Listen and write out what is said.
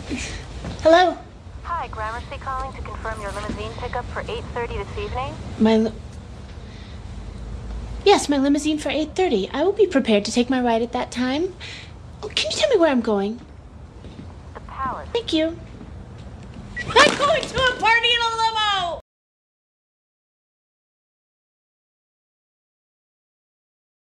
Hello? Hi, Gramercy calling to confirm your limousine pickup for 8:30 this evening. Yes, my limousine for 8:30. I will be prepared to take my ride at that time. Oh, can you tell me where I'm going? The Palace. Thank you. I'm going to a party in a limo!